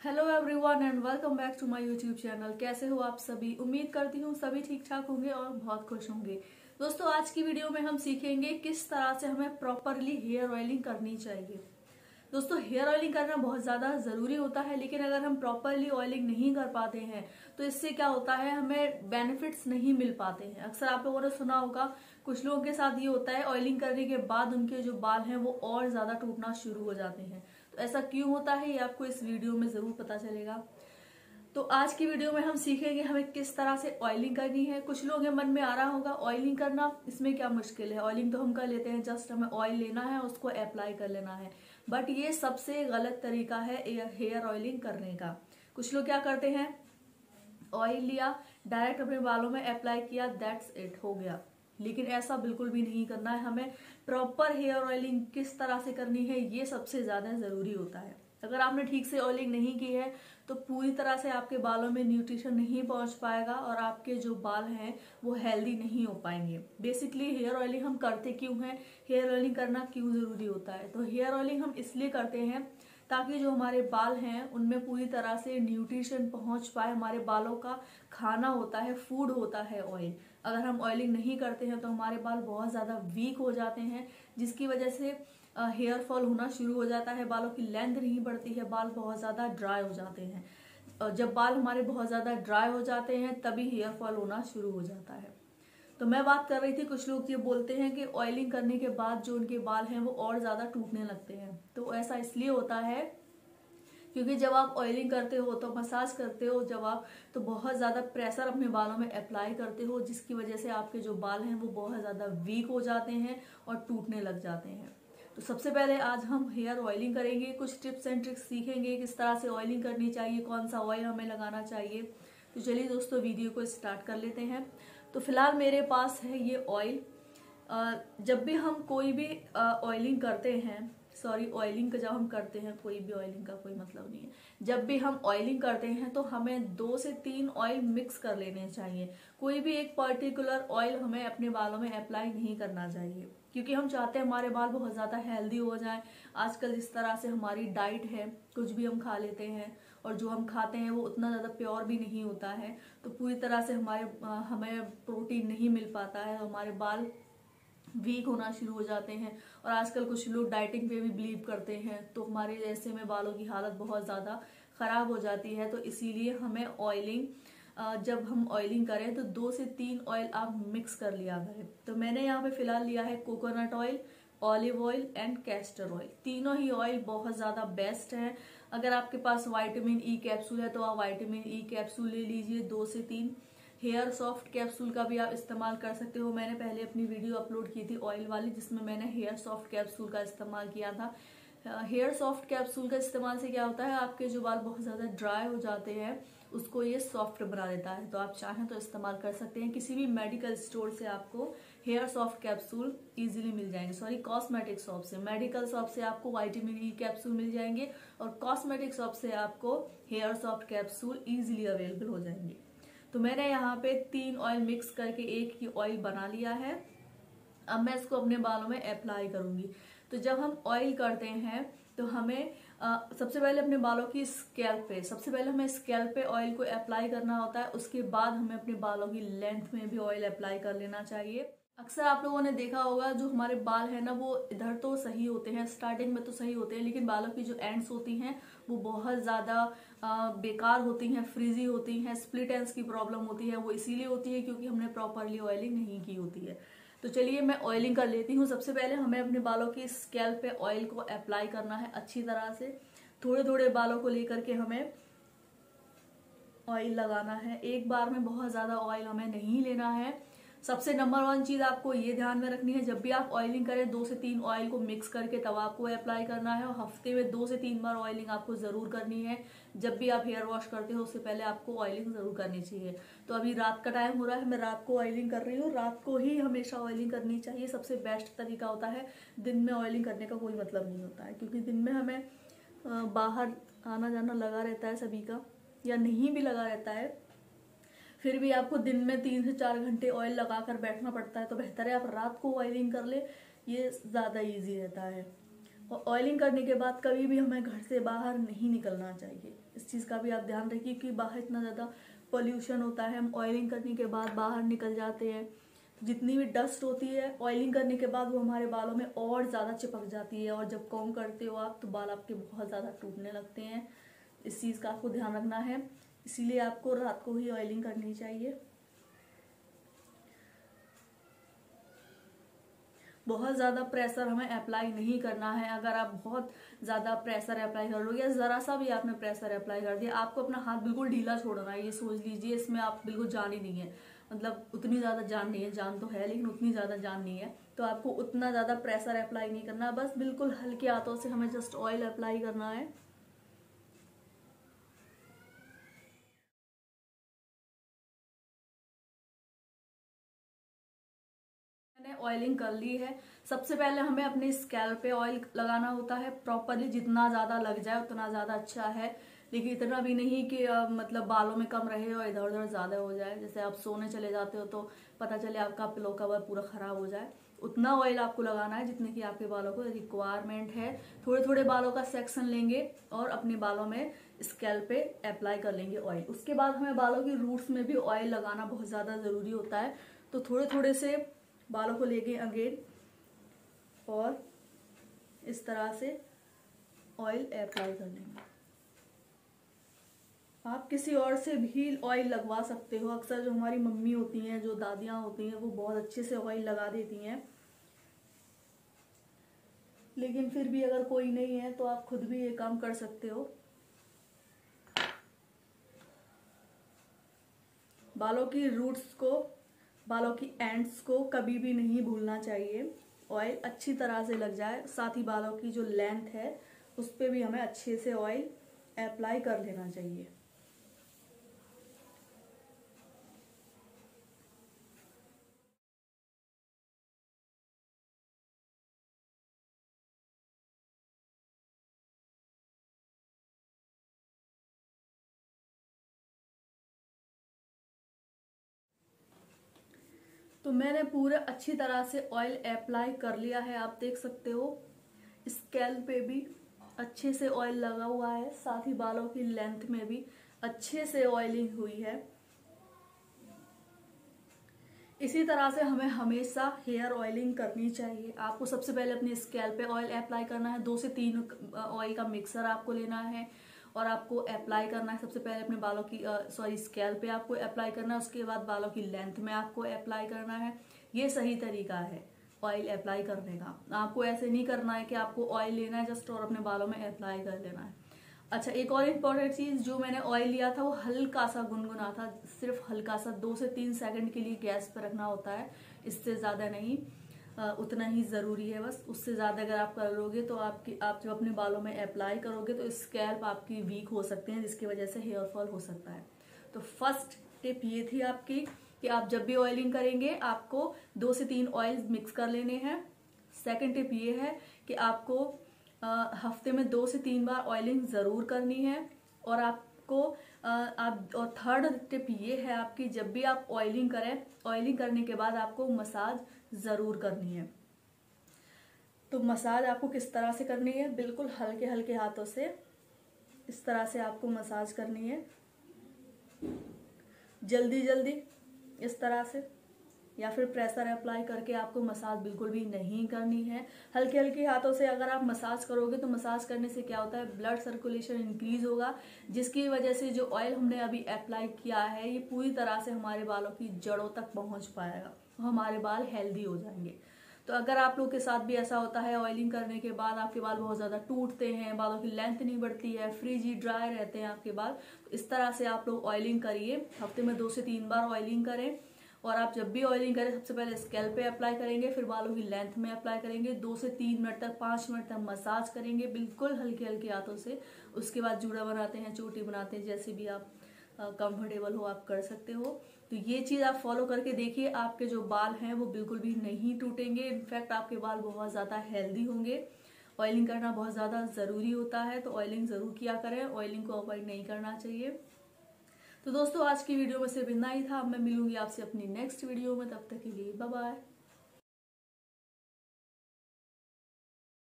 Hello everyone and welcome back to my YouTube channel. कैसे हो आप सभी? उम्मीद करती हूँ सभी ठीक ठाक होंगे और बहुत खुश होंगे। दोस्तों, आज की वीडियो में हम सीखेंगे किस तरह से हमें प्रॉपरली हेयर ऑयलिंग करनी चाहिए। दोस्तों, हेयर ऑयलिंग करना बहुत ज़्यादा ज़रूरी होता है, लेकिन अगर हम प्रॉपरली ऑयलिंग नहीं कर पाते हैं तो इससे क्या होता है, हमें बेनिफिट्स नहीं मिल पाते हैं। अक्सर आप लोगों ने सुना होगा, कुछ लोगों के साथ ये होता है, ऑयलिंग करने के बाद उनके जो बाल हैं वो और ज़्यादा टूटना शुरू हो जाते हैं। तो ऐसा क्यों होता है ये आपको इस वीडियो में ज़रूर पता चलेगा। तो आज की वीडियो में हम सीखेंगे हमें किस तरह से ऑयलिंग करनी है। कुछ लोगों के मन में आ रहा होगा, ऑयलिंग करना इसमें क्या मुश्किल है, ऑयलिंग तो हम कर लेते हैं, जस्ट हमें ऑयल लेना है, उसको अप्लाई कर लेना है। बट ये सबसे गलत तरीका है हेयर ऑयलिंग करने का। कुछ लोग क्या करते हैं, ऑयल लिया, डायरेक्ट अपने बालों में अप्लाई किया, दैट्स इट, हो गया। लेकिन ऐसा बिल्कुल भी नहीं करना है। हमें प्रॉपर हेयर ऑयलिंग किस तरह से करनी है ये सबसे ज्यादा जरूरी होता है। अगर आपने ठीक से ऑयलिंग नहीं की है तो पूरी तरह से आपके बालों में न्यूट्रिशन नहीं पहुंच पाएगा और आपके जो बाल हैं वो हेल्दी नहीं हो पाएंगे। बेसिकली हेयर ऑयलिंग हम करते क्यों हैं, हेयर ऑयलिंग करना क्यों जरूरी होता है? तो हेयर ऑयलिंग हम इसलिए करते हैं ताकि जो हमारे बाल हैं उनमें पूरी तरह से न्यूट्रिशन पहुंच पाए। हमारे बालों का खाना होता है, फूड होता है ऑयल। अगर हम ऑयलिंग नहीं करते हैं तो हमारे बाल बहुत ज़्यादा वीक हो जाते हैं, जिसकी वजह से हेयर फॉल होना शुरू हो जाता है, बालों की लेंथ नहीं बढ़ती है, बाल बहुत ज़्यादा ड्राई हो जाते हैं। और जब बाल हमारे बहुत ज़्यादा ड्राई हो जाते हैं तभी हेयर फॉल होना शुरू हो जाता है। तो मैं बात कर रही थी, कुछ लोग ये बोलते हैं कि ऑयलिंग करने के बाद जो उनके बाल हैं वो और ज़्यादा टूटने लगते हैं। तो ऐसा इसलिए होता है क्योंकि जब आप ऑयलिंग करते हो तो मसाज करते हो, जब आप तो बहुत ज़्यादा प्रेशर अपने बालों में अप्लाई करते हो, जिसकी वजह से आपके जो बाल हैं वो बहुत ज़्यादा वीक हो जाते हैं और टूटने लग जाते हैं। तो सबसे पहले आज हम हेयर ऑयलिंग करेंगे, कुछ टिप्स एंड ट्रिक्स सीखेंगे किस तरह से ऑयलिंग करनी चाहिए, कौन सा ऑयल हमें लगाना चाहिए। तो चलिए दोस्तों, वीडियो को स्टार्ट कर लेते हैं। तो फिलहाल मेरे पास है ये ऑयल। जब भी हम कोई भी ऑयलिंग करते हैं, सॉरी ऑयलिंग का जब हम करते हैं, कोई भी ऑयलिंग का कोई मतलब नहीं है, जब भी हम ऑयलिंग करते हैं तो हमें 2 से 3 ऑयल मिक्स कर लेने चाहिए। कोई भी एक पर्टिकुलर ऑयल हमें अपने बालों में अप्लाई नहीं करना चाहिए, क्योंकि हम चाहते हैं हमारे बाल बहुत ज़्यादा हेल्दी हो जाएं। आजकल जिस तरह से हमारी डाइट है, कुछ भी हम खा लेते हैं और जो हम खाते हैं वो उतना ज़्यादा प्योर भी नहीं होता है, तो पूरी तरह से हमें प्रोटीन नहीं मिल पाता है, हमारे बाल वीक होना शुरू हो जाते हैं। और आजकल कुछ लोग डाइटिंग पे भी बिलीव करते हैं, तो हमारे ऐसे में बालों की हालत बहुत ज़्यादा ख़राब हो जाती है। तो इसीलिए हमें ऑयलिंग, जब हम ऑयलिंग करें तो 2 से 3 ऑयल आप मिक्स कर लिया करें। तो मैंने यहाँ पे फिलहाल लिया है coconut oil, olive oil and castor oil. तीनों ही ऑयल बहुत ज़्यादा बेस्ट हैं। अगर आपके पास विटामिन ई कैप्सूल है तो आप विटामिन ई कैप्सूल ले लीजिए 2 से 3। हेयर सॉफ्ट कैप्सूल का भी आप इस्तेमाल कर सकते हो। मैंने पहले अपनी वीडियो अपलोड की थी ऑयल वाली, जिसमें मैंने हेयर सॉफ्ट कैप्सूल का इस्तेमाल किया था। हेयर सॉफ्ट कैप्सूल का इस्तेमाल से क्या होता है, आपके जो बाल बहुत ज़्यादा ड्राई हो जाते हैं उसको ये सॉफ्ट बना देता है। तो आप चाहें तो इस्तेमाल कर सकते हैं। किसी भी मेडिकल स्टोर से आपको हेयर सॉफ्ट कैप्सूल इजीली मिल जाएंगे, सॉरी कॉस्मेटिक शॉप से। मेडिकल शॉप से आपको विटामिन ई कैप्सूल मिल जाएंगे और कॉस्मेटिक शॉप से आपको hair soft capsule easily available हो जाएंगे। तो मैंने यहाँ पे 3 ऑयल मिक्स करके एक ही ऑयल बना लिया है। अब मैं इसको अपने बालों में अप्लाई करूंगी। तो जब हम ऑयल करते हैं तो हमें सबसे पहले अपने बालों की स्कैल्प पे, सबसे पहले हमें स्कैल्प पे ऑयल को अप्लाई करना होता है। उसके बाद हमें अपने बालों की लेंथ में भी ऑयल अप्लाई कर लेना चाहिए। अक्सर आप लोगों ने देखा होगा, जो हमारे बाल है ना वो इधर तो सही होते हैं, स्टार्टिंग में तो सही होते हैं, लेकिन बालों की जो एंड्स होती हैं वो बहुत ज़्यादा बेकार होती हैं, फ्रीजी होती हैं, स्प्लिट एंड्स की प्रॉब्लम होती है। वो इसीलिए होती है क्योंकि हमने प्रॉपरली ऑयलिंग नहीं की होती है। तो चलिए मैं ऑयलिंग कर लेती हूँ। सबसे पहले हमें अपने बालों की स्कैल्प पे ऑयल को अप्लाई करना है अच्छी तरह से। थोड़े थोड़े बालों को लेकर के हमें ऑयल लगाना है, एक बार में बहुत ज़्यादा ऑयल हमें नहीं लेना है। सबसे नंबर 1 चीज़ आपको ये ध्यान में रखनी है, जब भी आप ऑयलिंग करें 2 से 3 ऑयल को मिक्स करके तब आपको अप्लाई करना है। और हफ्ते में 2 से 3 बार ऑयलिंग आपको ज़रूर करनी है। जब भी आप हेयर वॉश करते हो उससे पहले आपको ऑयलिंग ज़रूर करनी चाहिए। तो अभी रात का टाइम हो रहा है, मैं रात को ऑयलिंग कर रही हूँ। रात को ही हमेशा ऑयलिंग करनी चाहिए, सबसे बेस्ट तरीका होता है। दिन में ऑयलिंग करने का कोई मतलब नहीं होता है, क्योंकि दिन में हमें बाहर आना जाना लगा रहता है सभी का, या नहीं भी लगा रहता है, फिर भी आपको दिन में 3 से 4 घंटे ऑयल लगाकर बैठना पड़ता है। तो बेहतर है आप रात को ऑयलिंग कर ले, ये ज़्यादा इजी रहता है। और ऑयलिंग करने के बाद कभी भी हमें घर से बाहर नहीं निकलना चाहिए। इस चीज़ का भी आप ध्यान रखिए कि बाहर इतना ज़्यादा पोल्यूशन होता है, हम ऑयलिंग करने के बाद बाहर निकल जाते हैं, जितनी भी डस्ट होती है ऑयलिंग करने के बाद वो हमारे बालों में और ज़्यादा चिपक जाती है, और जब कॉम्ब करते हो आप तो बाल आपके बहुत ज़्यादा टूटने लगते हैं। इस चीज़ का आपको ध्यान रखना है, इसीलिए आपको रात को ही ऑयलिंग करनी चाहिए। बहुत ज़्यादा प्रेशर हमें अप्लाई नहीं करना है। अगर आप बहुत ज़्यादा प्रेशर अप्लाई कर लोगे या ज़रा सा भी आपने प्रेशर अप्लाई कर दिया, आपको अपना हाथ बिल्कुल ढीला छोड़ना है। ये सोच लीजिए इसमें आप बिल्कुल जान ही नहीं है, मतलब उतनी ज़्यादा जान नहीं है, जान तो है लेकिन उतनी ज़्यादा जान नहीं है। तो आपको उतना ज़्यादा प्रेशर अप्लाई नहीं करना, बस बिल्कुल हल्के हाथों से हमें जस्ट ऑयल अप्लाई करना है। मैंने ऑयलिंग कर ली है। सबसे पहले हमें अपने स्कैल्प पे ऑयल लगाना होता है प्रॉपरली, जितना ज़्यादा लग जाए उतना ज़्यादा अच्छा है, लेकिन इतना भी नहीं कि मतलब बालों में कम रहे और इधर उधर ज़्यादा हो जाए। जैसे आप सोने चले जाते हो तो पता चले आपका पिलो कवर पूरा ख़राब हो जाए। उतना ऑयल आपको लगाना है जितने की आपके बालों को रिक्वायरमेंट है। थोड़े थोड़े बालों का सेक्शन लेंगे और अपने बालों में स्कैल्प पे अप्लाई कर लेंगे ऑयल। उसके बाद हमें बालों की रूट्स में भी ऑयल लगाना बहुत ज़्यादा ज़रूरी होता है। तो थोड़े थोड़े से बालों को लेके अगेन और इस तरह से ऑयल अप्लाई कर लेंगे। आप किसी और से भी ऑयल लगवा सकते हो। अक्सर जो हमारी मम्मी होती हैं, जो दादियाँ होती हैं, वो बहुत अच्छे से ऑयल लगा देती हैं, लेकिन फिर भी अगर कोई नहीं है तो आप खुद भी ये काम कर सकते हो। बालों की रूट्स को, बालों की एंड्स को कभी भी नहीं भूलना चाहिए। ऑयल अच्छी तरह से लग जाए, साथ ही बालों की जो लेंथ है उस पर भी हमें अच्छे से ऑयल अप्लाई कर लेना चाहिए। तो मैंने पूरे अच्छी तरह से ऑयल अप्लाई कर लिया है। आप देख सकते हो स्कैल्प पे भी अच्छे से ऑयल लगा हुआ है, साथ ही बालों की लेंथ में भी अच्छे से ऑयलिंग हुई है। इसी तरह से हमें हमेशा हेयर ऑयलिंग करनी चाहिए। आपको सबसे पहले अपने स्कैल्प पे ऑयल अप्लाई करना है। 2 से 3 ऑयल का मिक्सर आपको लेना है और आपको अप्लाई करना है। सबसे पहले अपने बालों की स्कैल्प पे आपको अप्लाई करना है, उसके बाद बालों की लेंथ में आपको अप्लाई करना है। ये सही तरीका है ऑयल अप्लाई करने का। आपको ऐसे नहीं करना है कि आपको ऑयल लेना है जस्ट और अपने बालों में अप्लाई कर लेना है। अच्छा, एक और इम्पॉर्टेंट चीज, जो मैंने ऑयल लिया था वो हल्का सा गुनगुना था, सिर्फ हल्का सा 2 से 3 सेकंड के लिए गैस पर रखना होता है, इससे ज्यादा नहीं। उतना ही जरूरी है बस। उससे ज्यादा अगर आप कर लोगे तो आप जब अपने बालों में अप्लाई करोगे तो स्कैल्प आपकी वीक हो सकते हैं, जिसकी वजह से हेयर फॉल हो सकता है। तो फर्स्ट टिप ये थी आपकी कि आप जब भी ऑयलिंग करेंगे आपको 2 से 3 ऑयल मिक्स कर लेने हैं। सेकेंड टिप ये है कि आपको हफ्ते में 2 से 3 बार ऑयलिंग जरूर करनी है। और आपको और थर्ड टिप ये है आपकी, जब भी आप ऑयलिंग करें, ऑयलिंग करने के बाद आपको मसाज जरूर करनी है। तो मसाज आपको किस तरह से करनी है, बिल्कुल हल्के हल्के हाथों से इस तरह से आपको मसाज करनी है, जल्दी जल्दी इस तरह से, या फिर प्रेशर अप्लाई करके आपको मसाज बिल्कुल भी नहीं करनी है। हल्के हल्के हाथों से अगर आप मसाज करोगे तो मसाज करने से क्या होता है, ब्लड सर्कुलेशन इंक्रीज होगा, जिसकी वजह से जो ऑयल हमने अभी अप्लाई किया है ये पूरी तरह से हमारे बालों की जड़ों तक पहुंच पाएगा, हमारे बाल हेल्दी हो जाएंगे। तो अगर आप लोग के साथ भी ऐसा होता है, ऑयलिंग करने के बाद आपके बाल बहुत ज्यादा टूटते हैं, बालों की लेंथ नहीं बढ़ती है, फ्रीजी ड्राई रहते हैं आपके बाल, तो इस तरह से आप लोग ऑयलिंग करिए। हफ्ते में 2 से 3 बार ऑयलिंग करें। और आप जब भी ऑयलिंग करें सबसे पहले स्कैल्प पे अप्लाई करेंगे, फिर बालों की लेंथ में अप्लाई करेंगे, 2 से 3 मिनट तक, 5 मिनट तक मसाज करेंगे बिल्कुल हल्के हल्के हाथों से। उसके बाद जूड़ा बनाते हैं, चोटी बनाते हैं, जैसे भी आप कंफर्टेबल हो आप कर सकते हो। तो ये चीज आप फॉलो करके देखिए, आपके जो बाल हैं वो बिल्कुल भी नहीं टूटेंगे, इनफैक्ट आपके बाल बहुत ज्यादा हेल्दी होंगे। ऑयलिंग करना बहुत ज्यादा जरूरी होता है, तो ऑयलिंग जरूर किया करें, ऑयलिंग को अवॉइड नहीं करना चाहिए। तो दोस्तों आज की वीडियो में सिर्फ इतना ही था। अब मैं मिलूंगी आपसे अपनी नेक्स्ट वीडियो में, तब तक के लिए बाय बाय।